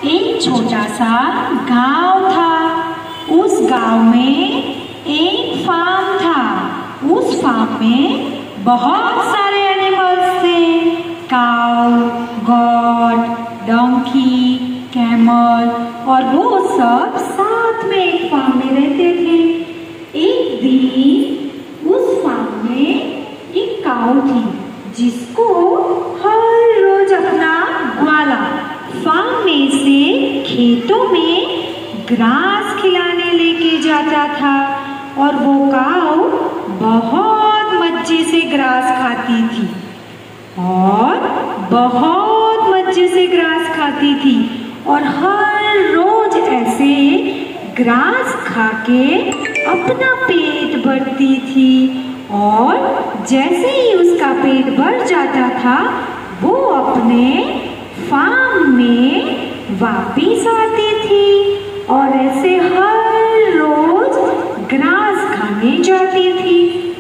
एक छोटा सा गांव था। उस गांव में एक फार्म था। उस फार्म में बहुत सारे एनिमल्स थे। काऊ, गॉट, डोंकी, कैमल और वो सब साथ में एक फार्म में रहते थे। एक दिन उस फार्म में एक काऊ थी जिसको हर रोज अपना ग्वाला फार्म में से खेतों में ग्रास खिलाने लेके जाता था। और वो काऊ बहुत मजे से ग्रास खाती थी और बहुत मजे से ग्रास खाती थी और हर रोज ऐसे ग्रास खा के अपना पेट भरती थी। और जैसे ही उसका पेट भर जाता था वो अपने फार्म में वापिस आती थी और ऐसे हर रोज ग्रास खाने जाती थी।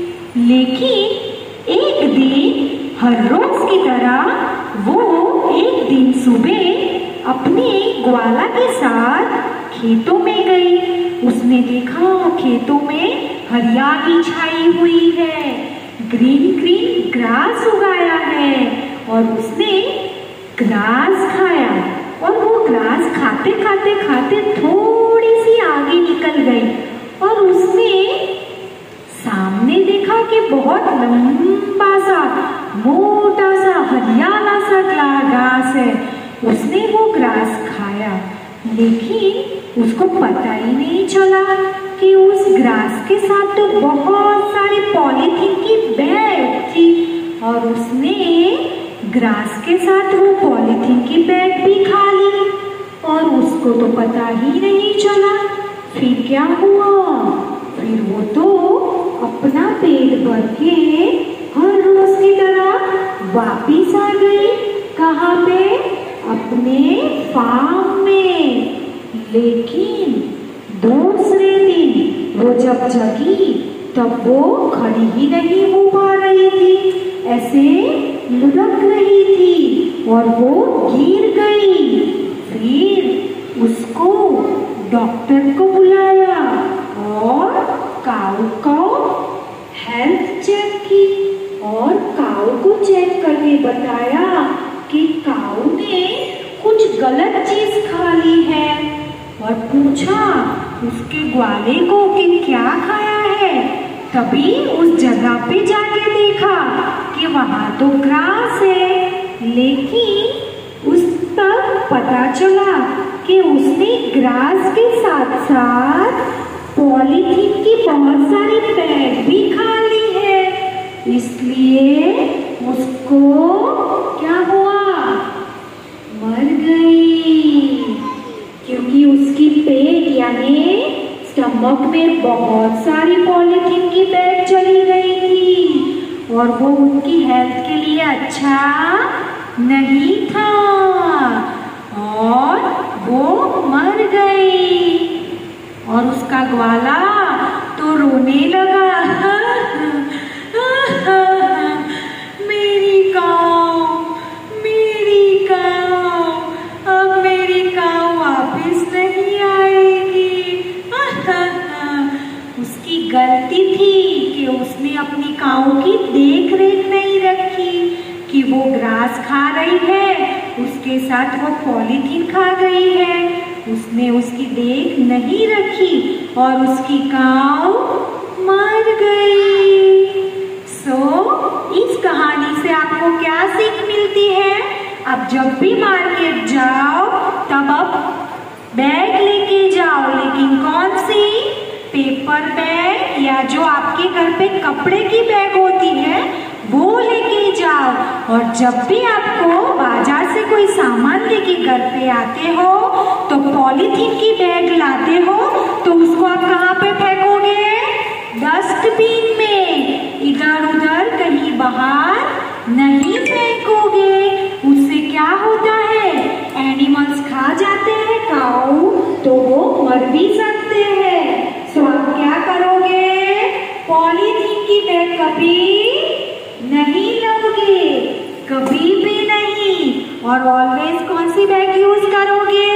लेकिन एक दिन हर रोज की तरह वो एक दिन सुबह अपने ग्वाला के साथ खेतों में गई। उसने देखा खेतों में हरियाली छाई हुई है, ग्रीन ग्रीन ग्रास उगाया है और उसने ग्रास खाया। और वो ग्रास खाते खाते खाते थोड़ी सी आगे निकल गई और उसने सामने देखा कि बहुत लंबा सा मोटा सा हरियाला सा घास है। उसने वो ग्रास खाया लेकिन उसको पता ही नहीं चला कि उस ग्रास के साथ तो बहुत सारी पॉलीथीन की बैग थी और उसने ग्रास के साथ वो पॉलीथीन की बैग भी खा ली और उसको तो पता ही नहीं चला। फिर क्या हुआ? फिर वो तो अपना पेट भर के हर रोज की तरह वापिस आ गई। कहाँ पे? अपने फार्म में। लेकिन दूसरे दिन वो जब जगी तब वो खड़ी ही नहीं हो पा रही थी, ऐसे लुढ़क रही थी और वो गिर गई। फिर उसको डॉक्टर को बुलाया और काऊ को हेल्थ चेक की और काऊ को चेक करके बताया कि काऊ ने कुछ गलत चीज खा ली है और पूछा उसके ग्वाले को कि क्या खाया है। तभी उस जगह पे जाके देखा कि वहां तो ग्रास है, लेकिन उस तक पता चला कि उसने ग्रास के साथ साथ पॉलीथीन की बहुत सारी बैग भी खा ली है। इसलिए उसको क्या हुआ? मर गई, क्योंकि उसकी पेट यानी स्टमक में बहुत सारी पॉलीथीन की बैग चली गई थी और वो उनकी हेल्थ के लिए अच्छा नहीं था और वो मर गई। और उसका ग्वाला तो रोने लगा, मेरी काऊ, मेरी काऊ, अब मेरी काऊ वापिस नहीं आएगी। उसकी गलती थी कि उसने अपनी काऊ की देख रेख नहीं रखी कि वो ग्रास खा रही है, उसके साथ वो पॉलीथीन खा गई है। उसने उसकी देख नहीं रखी और उसकी काऊ मर गई। इस कहानी से आपको क्या सीख मिलती है? अब जब भी मार्केट जाओ तब अब बैग लेके जाओ, लेकिन कौन सी? पेपर बैग या जो आपके घर पे कपड़े की बैग होती है वो लेके जाओ। और जब भी आपको बाजार से कोई सामान लेके घर पे आते हो तो पॉलीथीन की बैग लाते हो तो उसको आप कहाँ पे फेंकोगे? डस्टबिन में, इधर उधर कहीं बाहर नहीं फेंकोगे। उससे क्या होता है? एनिमल्स खा जाते हैं काऊ तो वो मर भी सकते हैं। तो आप क्या करोगे? पॉलीथीन की बैग कभी नहीं लोगे, कभी भी नहीं। और ऑलवेज कौन सी बैग यूज करोगे?